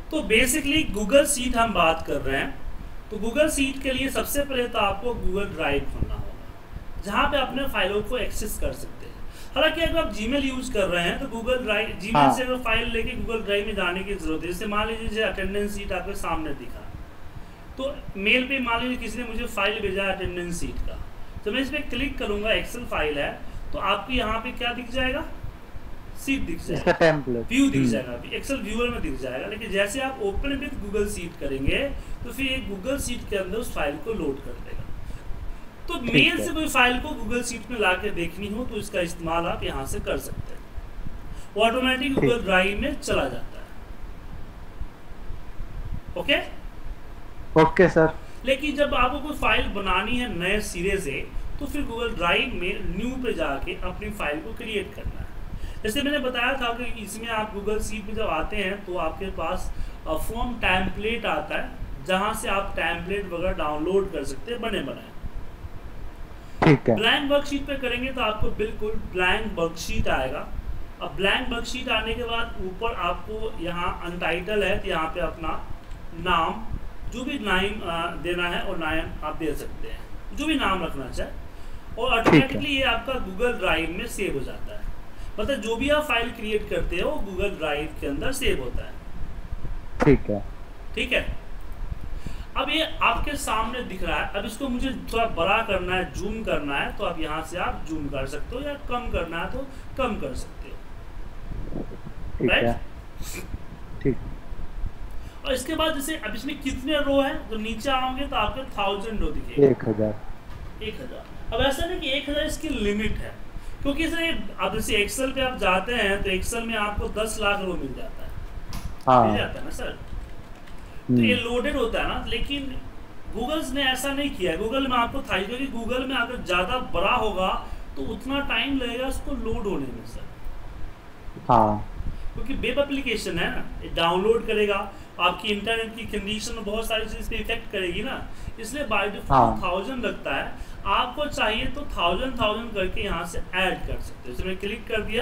तो basically Google sheet हम बात कर रहे हैं। तो गूगल शीट के लिए सबसे पहले तो आपको गूगल ड्राइव खोलना होगा, जहाँ पे अपने फाइलों को एक्सेस कर सकते हैं। हालांकि अगर आप जीमेल यूज कर रहे हैं तो गूगल ड्राइव, जीमेल से अगर फाइल लेके गूगल ड्राइव में जाने की जरूरत है। जैसे मान लीजिए अटेंडेंस शीट आपके सामने दिखा, तो मेल पे मान लीजिए किसी ने मुझे फाइल भेजा है अटेंडेंस शीट का, तो मैं इस पर क्लिक करूंगा, एक्सेल फाइल है, तो आपको यहाँ पे क्या दिख जाएगा, शीट दिख जाएगा, व्यू दिख जाएगा, एक्सेल व्यूअर में दिख जाएगा। लेकिन जैसे आप ओपन विद गूगल शीट करेंगे तो फिर एक गूगल शीट के अंदर उस फाइल को लोड कर देगा। तो मेल से कोई फाइल को गूगल शीट में लाके देखनी हो तो इसका इस्तेमाल आप यहाँ से कर सकते हैं, वो ऑटोमेटिक गूगल ड्राइव में चला जाता है। Okay okay sir. लेकिन जब आपको कोई फाइल बनानी है नए सिरे से, तो फिर गूगल ड्राइव में न्यू पे जाके अपनी फाइल को क्रिएट करना है। जैसे मैंने बताया था कि इसमें आप गूगल शीट में जब आते हैं तो आपके पास फॉर्म टेम्पलेट आता है, जहां से आप टेम्पलेट वगैरह डाउनलोड कर सकते हैं बने बनाए। ठीक है। ब्लैंक वर्कशीट पे करेंगे तो आपको बिल्कुल ब्लैंक वर्कशीट आएगा। अब ब्लैंक वर्कशीट आने के बाद ऊपर आपको यहाँ अनटाइटल है, तो यहाँ पे अपना नाम, जो भी नाम देना है और नाम आप दे सकते हैं, जो भी नाम रखना चाहे, और ऑटोमेटिकली ये आपका गूगल ड्राइव में सेव हो जाता है। मतलब जो भी आप फाइल क्रिएट करते हो वो गूगल ड्राइव के अंदर सेव होता है। ठीक है। ठीक है। अब ये आपके सामने दिख रहा है। अब इसको मुझे थोड़ा बड़ा करना है, जूम करना है, तो आप यहाँ से आप जूम कर सकते हो, या कम करना है तो कम कर सकते हो। ठीक है। ठीक। और इसके बाद जैसे अब इसमें कितने रो हैं, तो नीचे आओगे तो आपके 1000 रो दिखेगा। 1000। अब ऐसा नहीं कि 1000 इसकी लिमिट है, क्योंकि अब जैसे एक्सेल पे आप जाते हैं तो एक्सेल में आपको 10 लाख रो मिल जाता है, मिल जाता है ना सर। तो ये लोडेड होता है ना, लेकिन गूगल ने ऐसा नहीं किया है। गूगल में आपको था, क्योंकि गूगल में अगर ज़्यादा बड़ा होगा तो उतना टाइम लगेगा उसको लोड होने में सर। क्योंकि वेब एप्लीकेशन है ना, ये डाउनलोड करेगा, आपकी इंटरनेट की कंडीशन में बहुत सारी चीज़ पे इफेक्ट करेगी ना, इसलिए बाय डिफॉल्ट 1000 लगता है। आपको चाहिए तो 1000 करके यहाँ से ऐड कर सकते हो। इसमें क्लिक कर दिया,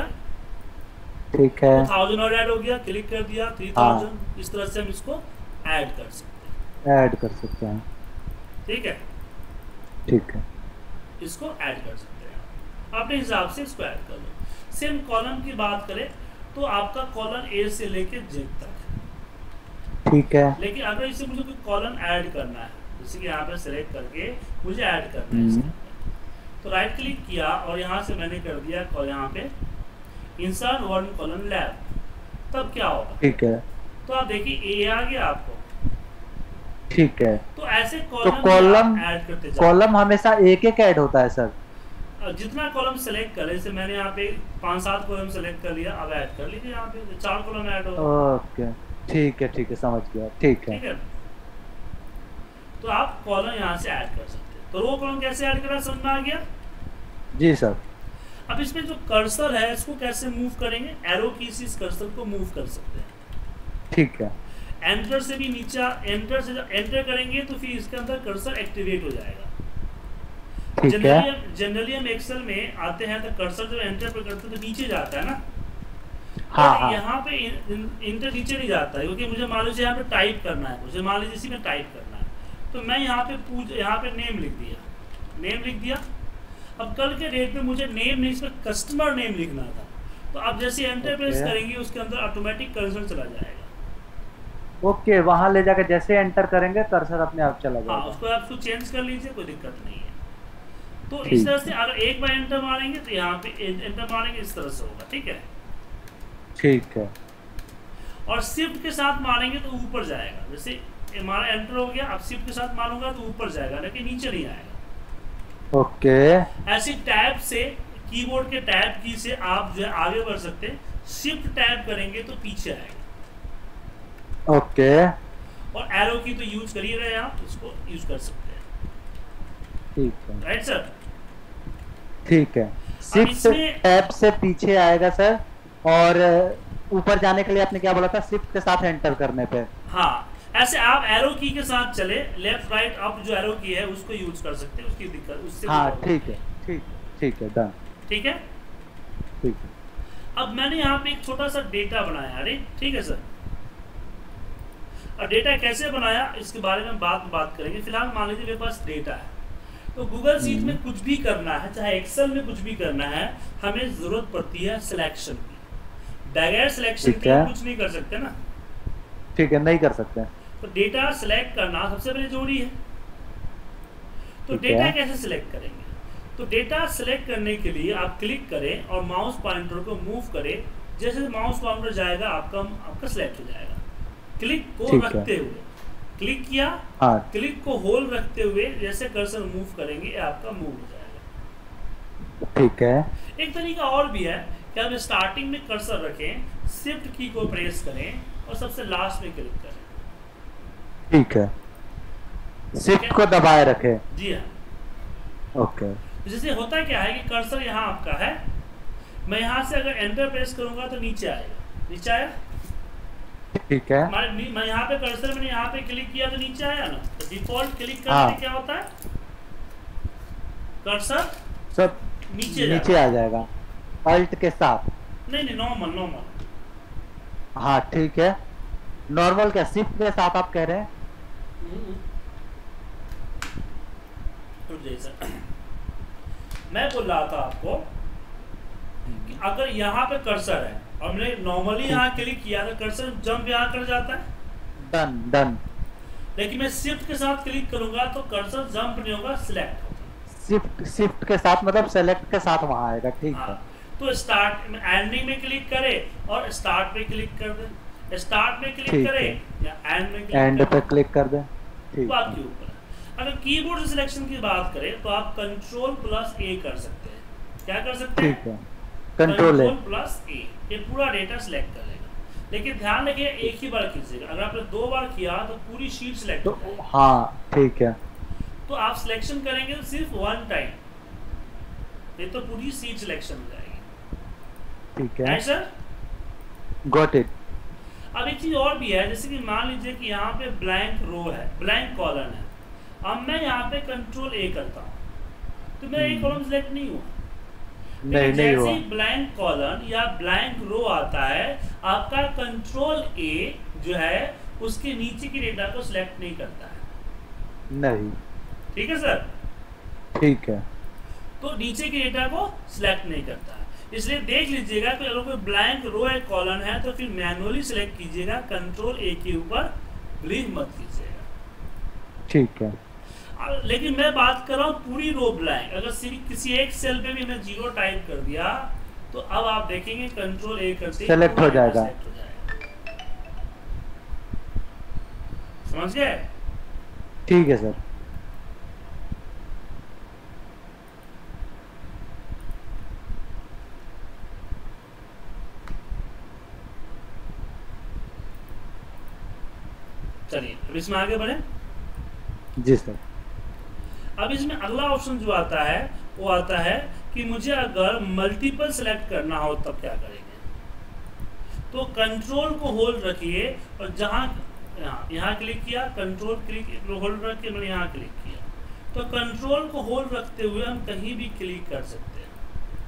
ठीक है, तो 1000 और ऐड हो गया, क्लिक कर दिया 3000। इस तरह से हम इसको ऐड कर सकते हैं। ठीक है। ठीक है, इसको ऐड कर सकते हैं अपने हिसाब से, इसको ऐड कर लो। सेम कॉलम की बात करें तो आपका कॉलम ए से लेके जेड तक। ठीक है। लेकिन अगर इसे मुझे कोई कॉलम ऐड करना है, जैसे कि यहाँ पे सेलेक्ट करके मुझे ऐड करना है इसके अंदर, तो राइट क्लिक किया और यहाँ से मैंने कर दिया यहाँ पे इंसर्ट वन कॉलम लैब। तब क्या होगा, ठीक है, तो आप देखिए ए आ गया आपको। ठीक है। तो ऐसे तो कॉलम ऐड करते जाओ। कॉलम हमेशा एक एक ऐड होता है सर? जितना कॉलम सेलेक्ट करे, जैसे मैंने यहाँ पे 5-7 कॉलम सेलेक्ट कर लिया, अब ऐड कर लीजिए यहाँ पे 4 कॉलम ऐड हो। ओके, ठीक है, समझ गया। ठीक है। तो आप कॉलम यहाँ से ऐड कर सकते हैं। तो रो कॉलम कैसे ऐड करा, समझ में आ गया? जी सर। अब इसमें जो कर्सर है इसको कैसे मूव करेंगे, एरो की से इस कर्सर को मूव कर सकते हैं। ठीक है। एंटर से भी नीचे, एंटर से जब एंटर करेंगे तो फिर इसके अंदर कर्सर एक्टिवेट हो जाएगा। जनरली हम एक्सेल में आते हैं तो कर्सर जब एंटर पर करते हैं तो नीचे जाता है ना। हाँ। यहाँ पे इंटर नीचे नहीं जाता है, क्योंकि मुझे मान लीजिए यहाँ पे टाइप करना है, मुझे मान लीजिए इसी में टाइप करना है, तो मैं यहाँ पे नेम लिख दिया। अब कल के डेट में मुझे नेम नहीं, इसमें कस्टमर नेम लिखना था, तो आप जैसे एंटर प्रेस करेंगे उसके अंदर ऑटोमेटिक कर्सर चला जाएगा। ओके, वहां ले जाकर जैसे एंटर करेंगे कर्सर अपने आप चला जाएगा। हाँ, उसको आप चेंज कर लीजिए, कोई दिक्कत नहीं है। तो इस तरह से अगर एक बार एंटर मारेंगे तो यहाँ पे एंटर मारेंगे, इस तरह से होगा। ठीक है। ठीक है। और शिफ्ट के साथ मारेंगे तो ऊपर जाएगा। जैसे हमारा एंटर हो गया, अब शिफ्ट के साथ मारूंगा तो ऊपर जाएगा, लेकिन नीचे नहीं आएगा। ओके। ऐसे टैब से, कीबोर्ड के टैब की से आप जो है आगे बढ़ सकते हैं। शिफ्ट टैब करेंगे तो पीछे आएगा। ओके। और एरो की तो यूज कर ही रहे हैं आप, इसको यूज कर सकते हैं। ठीक है। Right sir. ठीक है। शिफ्ट टैब से पीछे आएगा सर, और ऊपर जाने के लिए आपने क्या बोला था, शिफ्ट के साथ एंटर करने पे? हाँ, ऐसे आप एरो की के साथ चले, लेफ्ट राइट अप जो एरो की है उसको यूज कर सकते हैं, उसकी दिक्कत उससे। हाँ, ठीक है, डन। ठीक है। ठीक है। अब मैंने यहाँ पे एक छोटा सा डेटा बनाया है। ठीक है सर। और डेटा कैसे बनाया इसके बारे में बात करेंगे। फिलहाल मान लीजिए मेरे पास डेटा है, तो गूगल शीट में कुछ भी करना है, चाहे एक्सेल में कुछ भी करना है, हमें जरूरत पड़ती है सिलेक्शन की। बगैर सिलेक्शन के हम कुछ नहीं कर सकते ना। ठीक है, नहीं कर सकते। तो डेटा सिलेक्ट करना सबसे पहले जरूरी है। तो डेटा कैसे सिलेक्ट करेंगे? तो डेटा सिलेक्ट करने के लिए आप क्लिक करें और माउस पॉइंटर को मूव करें। जैसे माउस पॉइंटर जाएगा आपका सिलेक्ट हो जाएगा। क्लिक को रखते हुए, क्लिक किया, क्लिक को होल्ड रखते हुए जैसे कर्सर मूव करेंगे आपका मूव हो जाएगा। ठीक है। एक तरीका और भी है कि आप स्टार्टिंग में कर्सर रखें, शिफ्ट की को प्रेस करें और सबसे लास्ट में क्लिक करें। ठीक है, शिफ्ट को दबाए रखें। जी हाँ, ओके। जैसे होता क्या है कि कर्सर यहाँ आपका है, मैं यहाँ से अगर एंटर प्रेस करूंगा तो नीचे आएगा, नीचे आया। ठीक है, मैं यहाँ पे कर्सर मैंने यहाँ पे क्लिक किया तो नीचे आया ना। तो डिफॉल्ट क्लिक करने से क्या होता है, कर्सर सब नीचे आ जाएगा अल्ट के साथ। नहीं नॉर्मल। हाँ ठीक है, नॉर्मल क्या शिफ्ट के साथ आप कह रहे हैं? मैं बोल रहा था आपको कि अगर यहाँ पे कर्सर है और मैंने नॉर्मली यहाँ क्लिक किया तो कर्सर जंप यहाँ कर जाता है, डन। लेकिन मैं शिफ्ट के साथ क्लिक करूंगा तो कर्सर जंप नहीं होगा, सिलेक्ट होगा। शिफ्ट के साथ मतलब सेलेक्ट के साथ वहां आएगा। ठीक है, तो स्टार्ट एंडिंग में क्लिक करें और स्टार्ट पे क्लिक कर दें, स्टार्ट में क्लिक करें या एंड पे क्लिक कर दें। ठीक, आपके ऊपर। अगर कीबोर्ड से सिलेक्शन की बात करें तो आप Ctrl+A कर सकते हैं। क्या कर सकते हैं? ठीक है, Ctrl+A, ये पूरा डेटा सिलेक्ट कर लेगा। लेकिन ध्यान रखिए एक ही बार कीजिएगा। अगर आपने 2 बार किया तो पूरी शीट सिलेक्ट हो जाएगी। हाँ ठीक है, तो आप सिलेक्शन करेंगे तो सिर्फ 1 टाइम, ये तो पूरी सीट सिलेक्शन हो जाएगी। ठीक है सर, गॉट इट। अब एक चीज और भी है, जैसे कि मान लीजिए कि यहाँ पे ब्लैंक रो है, ब्लैंक कॉलम है। अब मैं यहाँ पे Ctrl+A करता हूँ तो मेरा एक कॉलम सिलेक्ट नहीं हुआ। नहीं हुआ। जैसे ब्लैंक कॉलम या ब्लैंक रो आता है, आपका Ctrl+A जो है उसके नीचे की डेटा को सिलेक्ट नहीं करता है। नहीं, ठीक है सर, ठीक है। तो नीचे की डेटा को सिलेक्ट नहीं करता है। इसलिए देख लीजिएगा कि अगर कोई ब्लैंक रो या कॉलम है तो फिर मैनुअली सिलेक्ट कीजिएगा, Ctrl+A के ऊपर क्लिक मत कीजिएगा। ठीक है, लेकिन मैं बात कर रहा हूँ पूरी रो ब्लैंक। अगर सिर्फ किसी एक सेल पे भी मैं 0 टाइप कर दिया तो अब आप देखेंगे Ctrl+A करते सेलेक्ट हो जाएगा। समझ गए? ठीक है सर। चलिए अब इसमें आगे बढ़े। जी सर। अब इसमें अगला ऑप्शन जो आता है वो आता है कि मुझे अगर मल्टीपल सेलेक्ट करना हो तब क्या करेंगे। तो कंट्रोल को होल्ड रखिए और जहां यहाँ क्लिक किया, कंट्रोल क्लिक होल्ड रख के मैंने यहाँ क्लिक किया, तो कंट्रोल को होल्ड रखते हुए हम कहीं भी क्लिक कर सकते हैं।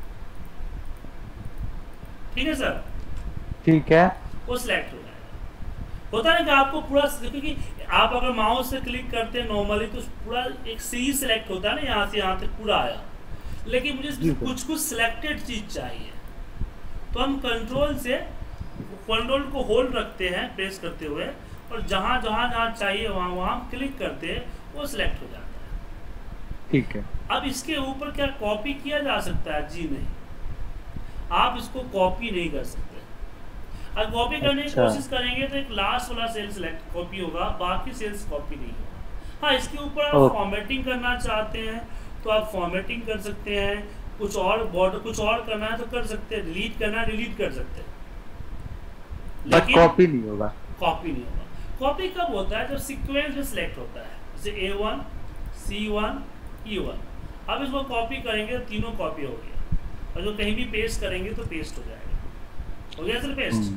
ठीक है सर? ठीक है, वो सिलेक्ट हो जाएगा। होता है कि आपको पूरा, क्योंकि आप अगर माउस से क्लिक करते हैं नॉर्मली तो पूरा एक सीरीज सिलेक्ट होता है ना, यहाँ से यहाँ तक पूरा आया। लेकिन मुझे कुछ सिलेक्टेड चीज चाहिए तो हम कंट्रोल को होल्ड रखते हैं प्रेस करते हुए और जहाँ चाहिए वहाँ क्लिक करते हैं, वो सिलेक्ट हो जाता है। ठीक है। अब इसके ऊपर क्या कॉपी किया जा सकता है? जी नहीं, आप इसको कॉपी नहीं कर सकते। अगर कॉपी करने की कोशिश करेंगे तो एक लास्ट वाला सेल सिलेक्ट कॉपी होगा, बाकी सेल्स कॉपी नहीं होगा। हाँ, इसके ऊपर आप फॉर्मेटिंग करना चाहते हैं तो आप फॉर्मेटिंग कर सकते हैं, कुछ और बॉर्डर कुछ और करना है तो कर सकते हैं, डिलीट करना है डिलीट कर सकते हैं, लेकिन कॉपी नहीं होगा। कॉपी नहीं होगा। कॉपी कब होता है? जब सीक्वेंस में सिलेक्ट होता है, जैसे A1 C1 E1। अब इसको कॉपी करेंगे तो तीनों कॉपी हो गया, और जो कहीं भी पेस्ट करेंगे तो पेस्ट हो जाएगा। हो गया सर पेस्ट?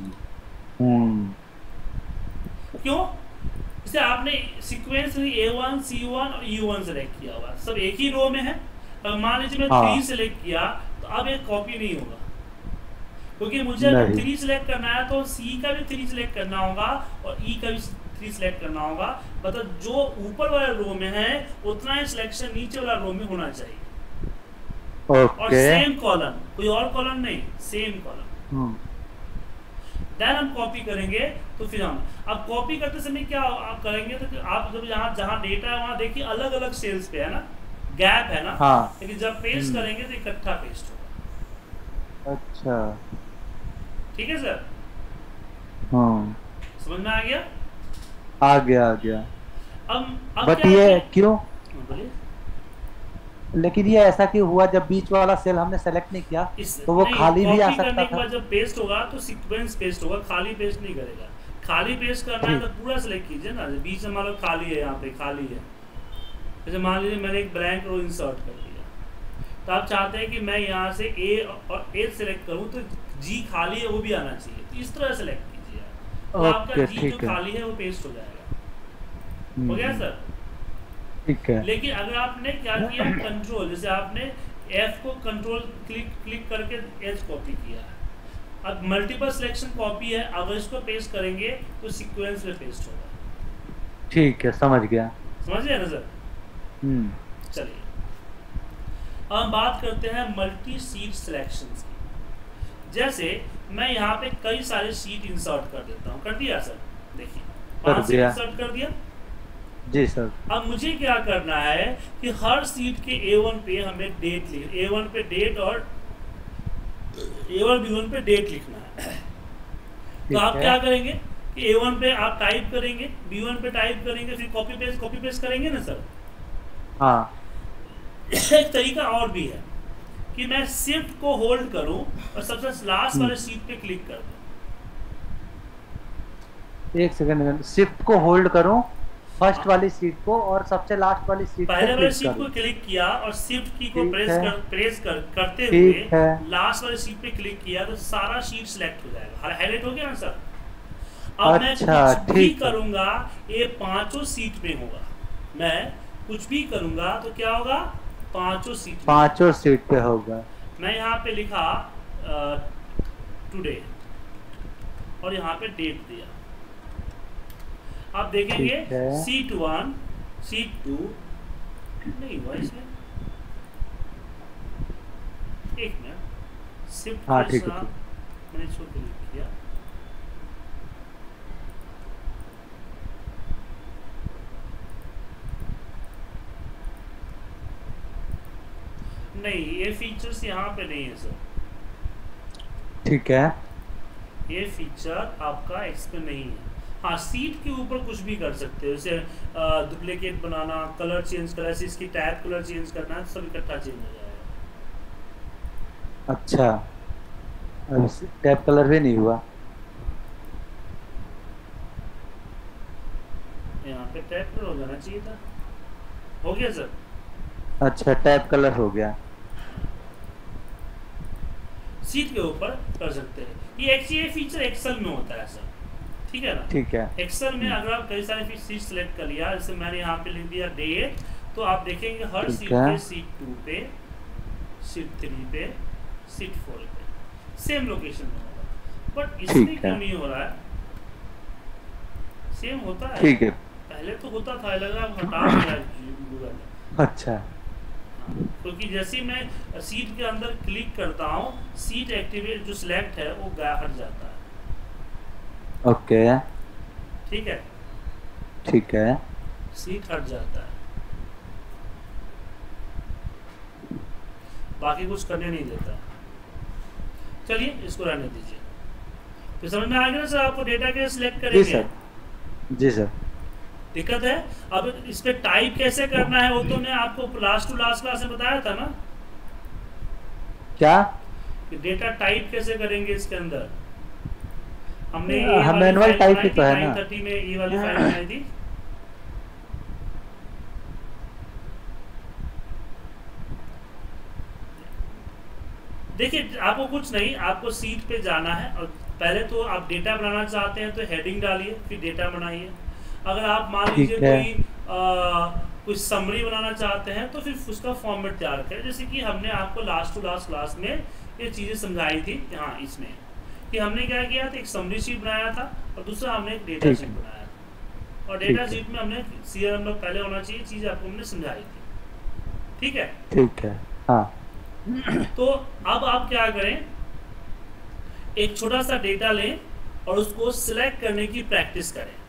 क्यों? जैसे आपने सीक्वेंस में A1 C1 और E1 सेलेक्ट किया हुआ, सब एक ही रो में है। अब मान लीजिए मैं 3 सेलेक्ट किया तो अब एक कॉपी नहीं होगा, क्योंकि मुझे अगर नहीं 3 सिलेक्ट करना है तो सी का भी 3 सिलेक्ट करना होगा और ई का भी 3 सिलेक्ट करना होगा। मतलब जो ऊपर वाले रो में है उतना ही सिलेक्शन नीचे वाला रो में होना चाहिए। और ओके सेम कॉलम, कोई और कॉलम नहीं, सेम कॉलम। देन हम कॉपी करेंगे। तो फिर हम अब कॉपी करते समय क्या आप करेंगे, तो आप जब यहाँ जहाँ डेटा है वहाँ देखिए अलग अलग सेल्स पे है ना, गैप है ना, हाँ लेकिन जब पेस्ट करेंगे तो इकट्ठा पेस्ट होगा। अच्छा ठीक है सर, हाँ समझ में आ गया? आ गया आ गया। अब बट क्या है ये कि क्यों, बोलिए। लेकिन ये ऐसा क्यों हुआ जब बीच वाला सेल हमने सेलेक्ट नहीं किया इस तो वो नहीं, खाली भी आ कॉपी सकता करने के था? बाद जब पेस्ट होगा तो सीक्वेंस पेस्ट होगा, खाली पेस्ट नहीं करेगा। खाली पेस्ट करना है ठीक तो पूरा सेलेक्ट कीजिए ना, बीच में मान लो खाली है, यहाँ पे खाली है, जैसे मान लीजिए मैंने एक ब्लैंक रो इंसर्ट कर दिया, तो आप चाहते हैं कि मैं यहाँ से ए और ए सेलेक्ट करूँ तो जी खाली है वो भी आना चाहिए, तो इस तरह सेलेक्ट कीजिए तो आपका ओके जी जो ठीक है खाली है वो पेस्ट हो जाएगा। हो गया सर? ठीक है। लेकिन अगर आपने क्या किया, कंट्रोल, जैसे आपने एफ को कंट्रोल क्लिक करके एच कॉपी किया, अब मल्टीपल सिलेक्शन कॉपी है, अगर इसको पेस्ट करेंगे तो सीक्वेंस में पेस्ट होगा। ठीक है समझ गया। समझ गए ना सर? चलिए अब हम बात करते हैं मल्टी सीट सिलेक्शंस की। जैसे मैं यहाँ पे कई सारे सीट इंसर्ट कर देता हूँ, कर दिया सर? देखिए 5 सीट इंसर्ट कर दिया। जी सर। अब मुझे क्या करना है कि हर सीट के A1 पे हमें डेट लिख, A1 पे डेट और A1 B1 पे डेट लिखना है। तो आप क्या करेंगे कि A1 पे आप टाइप करेंगे, B1 पे टाइप करेंगे, फिर कॉपी पेस्ट करेंगे ना सर। हाँ एक तरीका और भी है कि मैं शिफ्ट को होल्ड करूं और सबसे लास्ट वाले सीट पे क्लिक कर दूं। एक सेकंड, शिफ्ट को होल्ड करूं फर्स्ट वाली सीट को और सबसे लास्ट वाली सीट पहले वाली सीट को क्लिक किया और शिफ्ट की को करते हुए लास्ट वाली सीट पे क्लिक किया तो सारा सीट सिलेक्ट हो जाएगा, हाईलाइट हो गया ना सर। अब मैं कुछ भी करूंगा ये पांचों सीट में होगा, मैं कुछ भी करूंगा तो क्या होगा, पांचों सीट पे होगा। मैं यहाँ पे लिखा टुडे और यहाँ पे डेट दिया, आप देखेंगे सीट 1 सीट 2 नहीं हुआ इसमें, एक मिनट शिफ्ट के साथ मैंने इसको क्लिक किया, नहीं ये फीचर्स यहाँ पे नहीं है सर। ठीक है, ये फीचर आपका इस पे नहीं है। हाँ सीट के ऊपर कुछ भी कर सकते हो, जैसे डुप्लीकेट बनाना, कलर चेंज करना, जैसे इसकी टैब कलर चेंज करना है, सब इकट्ठा चेंज हो जाएगा। अच्छा अब टैब कलर भी नहीं हुआ, यहाँ पे टैब कलर हो जाना चाहिए था। हो गया सर? अच्छा टैब कलर हो गया। सीट के ऊपर कर सकते हैं, ये फीचर एक्सेल में होता है सर, ठीक है ना? ठीक है। एक्सेल में अगर आप कई सारे सीट सेलेक्ट कर लिया, जैसे मैंने यहाँ पे लिख दिया डेट, तो आप देखेंगे हर सीट पे सीट 2 पे, सीट 3 पे, सीट 4 पे सेम लोकेशन में होगा। बट इसमें क्यों नहीं हो रहा है? सेम होता है, ठीक है, पहले तो होता था, लगा हटा दिया गूगल ने। अच्छा क्योंकि जैसे ही मैं सीट के अंदर क्लिक करता हूँ, सीट एक्टिवेट जो सिलेक्ट है वो हट जाता है। ओके ठीक है, ठीक है, सीट हट जाता है, बाकी कुछ करने नहीं देता। चलिए इसको रहने दीजिए। तो समझ में आ गया सर आपको डेटा कैसे सिलेक्ट करेंगे? जी सर, जी सर। दिक्कत है? अब इस पे टाइप कैसे करना है वो तो मैं आपको लास्ट क्लास में बताया था ना, क्या कि डेटा टाइप कैसे करेंगे इसके अंदर। हमने मैनुअल टाइप ही तो है ना, 930 में ये वाली फाइल बनाई थी। देखिए आपको कुछ नहीं, आपको सीट पे जाना है और पहले तो आप डेटा बनाना चाहते हैं तो हेडिंग डालिए, फिर डेटा बनाइए। अगर आप मान लीजिए कोई समरी बनाना चाहते हैं तो फिर उसका फॉर्मेट तैयार करें, जैसे कि हमने आपको लास्ट क्लास में ये चीज़ें समझाई थी। हाँ इसमें कि हमने क्या किया था, एक समरी शीट बनाया था और दूसरा हमने एक डेटा शीट बनाया था। और डेटा शीट में हमने सीआरएम लॉग पहले होना चाहिए चीज़ आपको हमने समझाई थी। ठीक है, ठीक है। हाँ तो अब आप क्या करें, एक छोटा सा डेटा लें और उसको सिलेक्ट करने की प्रैक्टिस करें।